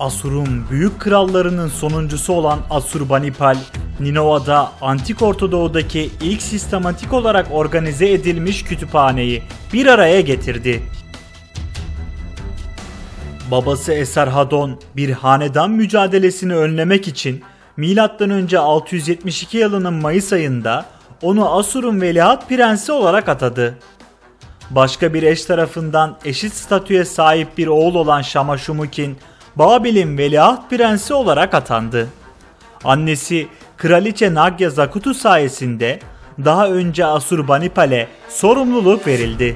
Asur'un büyük krallarının sonuncusu olan Assurbanipal, Ninova'da Antik Orta Doğu'daki ilk sistematik olarak organize edilmiş kütüphaneyi bir araya getirdi. Babası Esarhaddon bir hanedan mücadelesini önlemek için M.Ö. 672 yılının Mayıs ayında onu Asur'un veliaht prensi olarak atadı. Başka bir eş tarafından eşit statüye sahip bir oğul olan Şamaşumukin, Babil'in veliaht prensi olarak atandı. Annesi Kraliçe Nagya Zakutu sayesinde daha önce Assurbanipal'e sorumluluk verildi.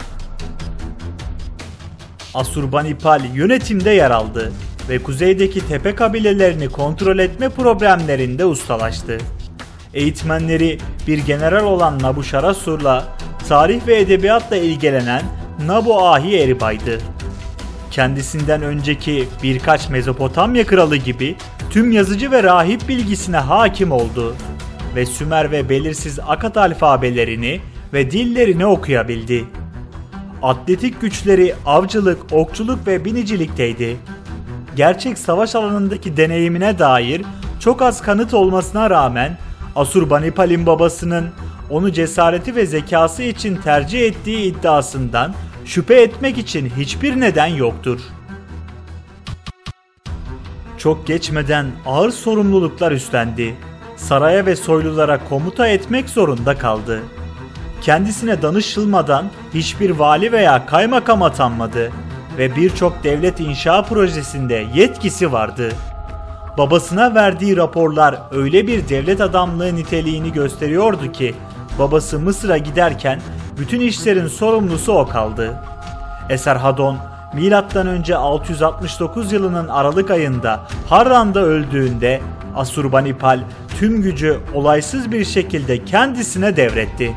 Assurbanipal yönetimde yer aldı ve kuzeydeki tepe kabilelerini kontrol etme problemlerinde ustalaştı. Eğitmenleri bir general olan Nabuşarasur'la tarih ve edebiyatla ilgilenen Nabu-Ahi Eribay'dı. Kendisinden önceki birkaç Mezopotamya kralı gibi tüm yazıcı ve rahip bilgisine hakim oldu ve Sümer ve belirsiz Akkad alfabelerini ve dillerini okuyabildi. Atletik güçleri avcılık, okçuluk ve binicilikteydi. Gerçek savaş alanındaki deneyimine dair çok az kanıt olmasına rağmen Assurbanipal'in babasının onu cesareti ve zekası için tercih ettiği iddiasından şüphe etmek için hiçbir neden yoktur. Çok geçmeden ağır sorumluluklar üstlendi. Saraya ve soylulara komuta etmek zorunda kaldı. Kendisine danışılmadan hiçbir vali veya kaymakam atanmadı ve birçok devlet inşa projesinde yetkisi vardı. Babasına verdiği raporlar öyle bir devlet adamlığı niteliğini gösteriyordu ki babası Mısır'a giderken bütün işlerin sorumlusu o kaldı. Esarhaddon M.Ö. 669 yılının Aralık ayında Harran'da öldüğünde Assurbanipal tüm gücü olaysız bir şekilde kendisine devretti.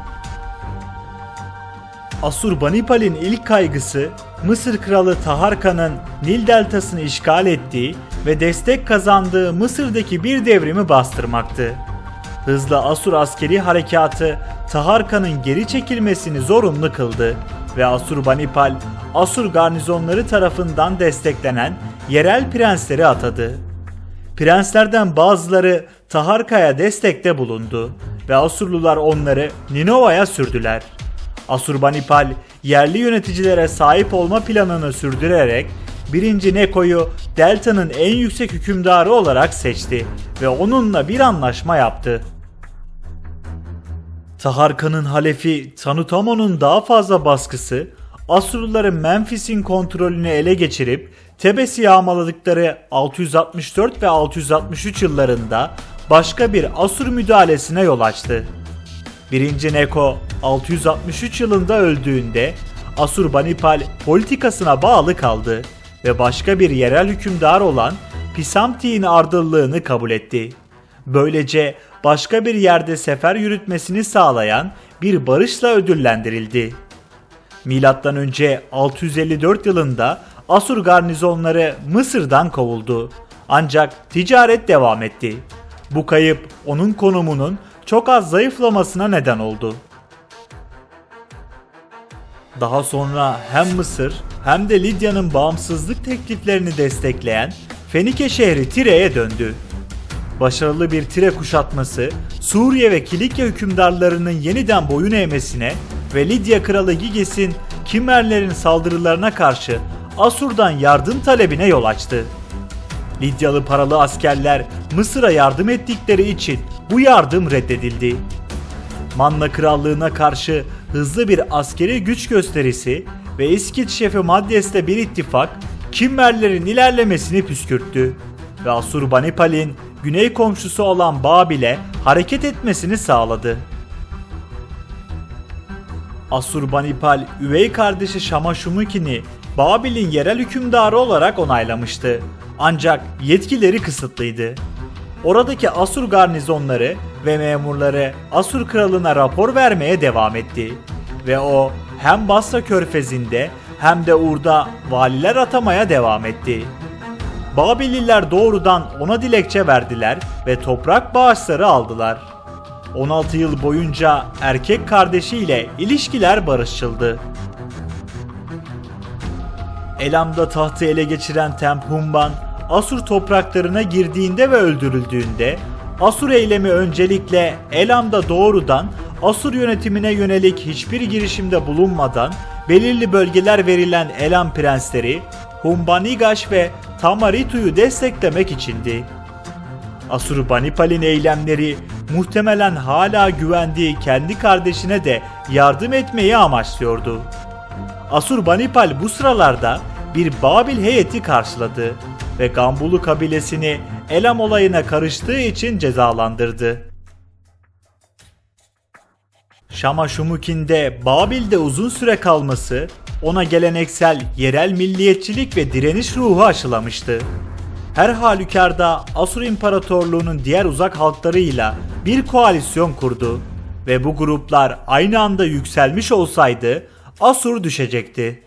Assurbanipal'in ilk kaygısı Mısır kralı Taharka'nın Nil deltasını işgal ettiği ve destek kazandığı Mısır'daki bir devrimi bastırmaktı. Hızlı Asur askeri harekatı Taharka'nın geri çekilmesini zorunlu kıldı ve Assurbanipal, Asur garnizonları tarafından desteklenen yerel prensleri atadı. Prenslerden bazıları Taharka'ya destekte bulundu ve Asurlular onları Ninova'ya sürdüler. Assurbanipal yerli yöneticilere sahip olma planını sürdürerek 1. Neko'yu Delta'nın en yüksek hükümdarı olarak seçti ve onunla bir anlaşma yaptı. Taharka'nın halefi Tanutamon'un daha fazla baskısı Asurluların Memphis'in kontrolünü ele geçirip Tebes'i yağmaladıkları 664 ve 663 yıllarında başka bir Asur müdahalesine yol açtı. 1. Neko 663 yılında öldüğünde Assurbanipal politikasına bağlı kaldı ve başka bir yerel hükümdar olan Pisamti'nin ardıllığını kabul etti. Böylece başka bir yerde sefer yürütmesini sağlayan bir barışla ödüllendirildi. M.Ö. 654 yılında Asur garnizonları Mısır'dan kovuldu. Ancak ticaret devam etti. Bu kayıp onun konumunun çok az zayıflamasına neden oldu. Daha sonra hem Mısır hem de Lidya'nın bağımsızlık tekliflerini destekleyen Fenike şehri Tire'ye döndü. Başarılı bir Tire kuşatması Suriye ve Kilikya hükümdarlarının yeniden boyun eğmesine ve Lidya kralı Giges'in Kimmerlerin saldırılarına karşı Asur'dan yardım talebine yol açtı. Lidyalı paralı askerler Mısır'a yardım ettikleri için bu yardım reddedildi. Manna krallığına karşı hızlı bir askeri güç gösterisi ve İskit şefi Madyes'le bir ittifak Kimmerlerin ilerlemesini püskürttü ve Assurbanipal'in güney komşusu olan Babil'e hareket etmesini sağladı. Assurbanipal üvey kardeşi Şamaşumukin'i Babil'in yerel hükümdarı olarak onaylamıştı. Ancak yetkileri kısıtlıydı. Oradaki Asur garnizonları ve memurları Asur kralına rapor vermeye devam etti ve o hem Basra körfezinde hem de Ur'da valiler atamaya devam etti. Babililer doğrudan ona dilekçe verdiler ve toprak bağışları aldılar. 16 yıl boyunca erkek kardeşiyle ilişkiler barışçıldı. Elam'da tahtı ele geçiren Temphumban, Asur topraklarına girdiğinde ve öldürüldüğünde, Asur eylemi öncelikle Elam'da doğrudan Asur yönetimine yönelik hiçbir girişimde bulunmadan belirli bölgeler verilen Elam prensleri Humbanigash ve Tamaritu'yu desteklemek içindi. Asurbanipal'in eylemleri muhtemelen hala güvendiği kendi kardeşine de yardım etmeyi amaçlıyordu. Asurbanipal bu sıralarda bir Babil heyeti karşıladı ve Gambulu kabilesini Elam olayına karıştığı için cezalandırdı. Shamash-shumuk'in de Babil'de uzun süre kalması ona geleneksel yerel milliyetçilik ve direniş ruhu aşılamıştı. Her halükarda Asur İmparatorluğu'nun diğer uzak halklarıyla bir koalisyon kurdu ve bu gruplar aynı anda yükselmiş olsaydı Asur düşecekti.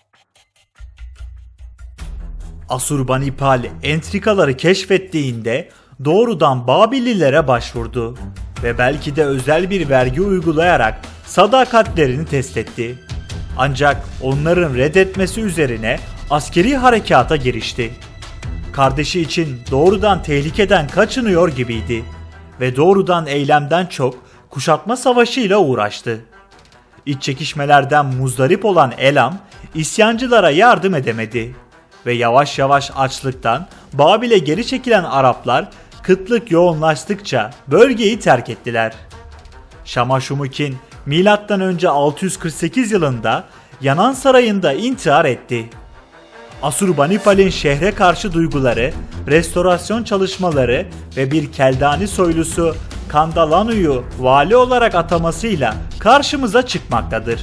Asurbanipal entrikaları keşfettiğinde doğrudan Babillilere başvurdu ve belki de özel bir vergi uygulayarak sadakatlerini test etti. Ancak onların reddetmesi üzerine askeri harekata girişti. Kardeşi için doğrudan tehlikeden kaçınıyor gibiydi ve doğrudan eylemden çok kuşatma savaşıyla uğraştı. İç çekişmelerden muzdarip olan Elam, isyancılara yardım edemedi ve yavaş yavaş açlıktan Babil'e geri çekilen Araplar kıtlık yoğunlaştıkça bölgeyi terk ettiler. Shamash-shumuk'in M.Ö. 648 yılında Yanan Sarayı'nda intihar etti. Asurbanipal'in şehre karşı duyguları, restorasyon çalışmaları ve bir Keldani soylusu Kandalanu'yu vali olarak atamasıyla karşımıza çıkmaktadır.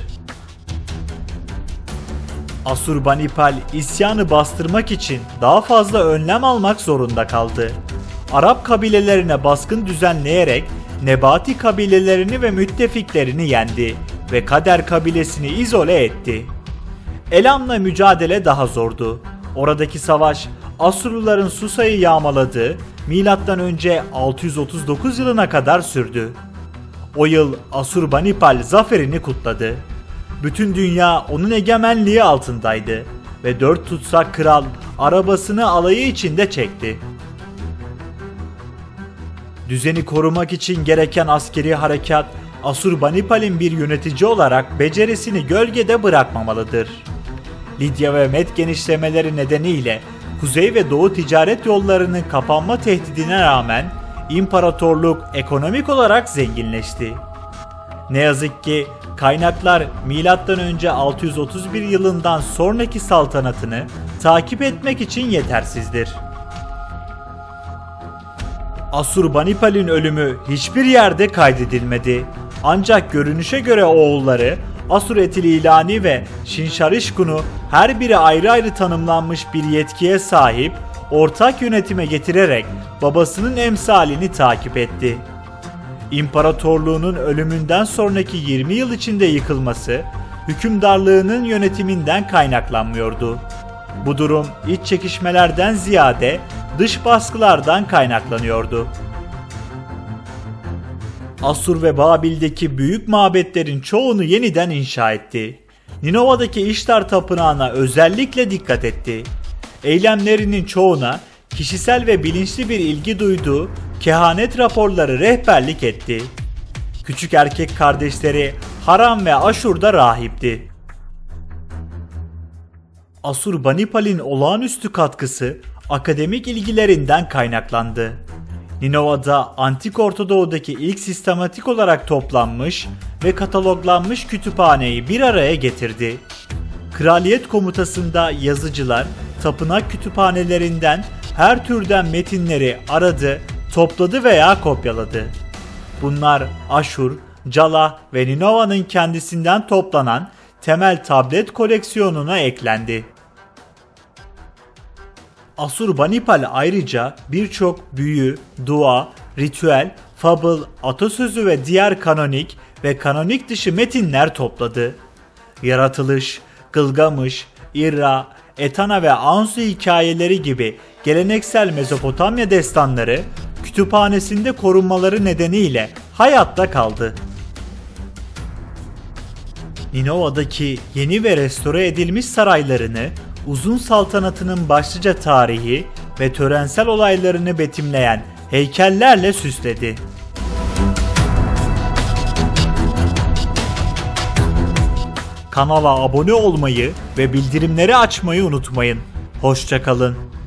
Asurbanipal isyanı bastırmak için daha fazla önlem almak zorunda kaldı. Arap kabilelerine baskın düzenleyerek Nebati kabilelerini ve müttefiklerini yendi ve Kader kabilesini izole etti. Elam'la mücadele daha zordu. Oradaki savaş Asurluların Susa'yı yağmaladığı M.Ö. 639 yılına kadar sürdü. O yıl Asurbanipal zaferini kutladı. Bütün dünya onun egemenliği altındaydı ve 4 tutsak kral arabasını alayı içinde çekti. Düzeni korumak için gereken askeri harekat Asurbanipal'in bir yönetici olarak becerisini gölgede bırakmamalıdır. Lidya ve Med genişlemeleri nedeniyle kuzey ve doğu ticaret yollarının kapanma tehdidine rağmen imparatorluk ekonomik olarak zenginleşti. Ne yazık ki kaynaklar M.Ö. 631 yılından sonraki saltanatını takip etmek için yetersizdir. Asurbanipal'in ölümü hiçbir yerde kaydedilmedi. Ancak görünüşe göre oğulları Asur-etil-İlani ve Şinşarişkun'u her biri ayrı ayrı tanımlanmış bir yetkiye sahip ortak yönetime getirerek babasının emsalini takip etti. İmparatorluğunun ölümünden sonraki 20 yıl içinde yıkılması hükümdarlığının yönetiminden kaynaklanmıyordu. Bu durum iç çekişmelerden ziyade dış baskılardan kaynaklanıyordu. Asur ve Babil'deki büyük mabetlerin çoğunu yeniden inşa etti. Ninova'daki İştar Tapınağı'na özellikle dikkat etti. Eylemlerinin çoğuna kişisel ve bilinçli bir ilgi duyduğu kehanet raporları rehberlik etti. Küçük erkek kardeşleri Haram ve Aşur'da rahipti. Asurbanipal'in olağanüstü katkısı akademik ilgilerinden kaynaklandı. Ninova'da Antik Orta Doğu'daki ilk sistematik olarak toplanmış ve kataloglanmış kütüphaneyi bir araya getirdi. Kraliyet komutasında yazıcılar tapınak kütüphanelerinden her türden metinleri aradı, topladı veya kopyaladı. Bunlar Aşur, Calah ve Ninova'nın kendisinden toplanan temel tablet koleksiyonuna eklendi. Asurbanipal ayrıca birçok büyü, dua, ritüel, fabıl, atasözü ve diğer kanonik ve kanonik dışı metinler topladı. Yaratılış, Gılgamış, İrra, Etana ve Ansu hikayeleri gibi geleneksel Mezopotamya destanları kütüphanesinde korunmaları nedeniyle hayatta kaldı. Ninova'daki yeni ve restore edilmiş saraylarını uzun saltanatının başlıca tarihi ve törensel olaylarını betimleyen heykellerle süsledi. Kanala abone olmayı ve bildirimleri açmayı unutmayın. Hoşça kalın.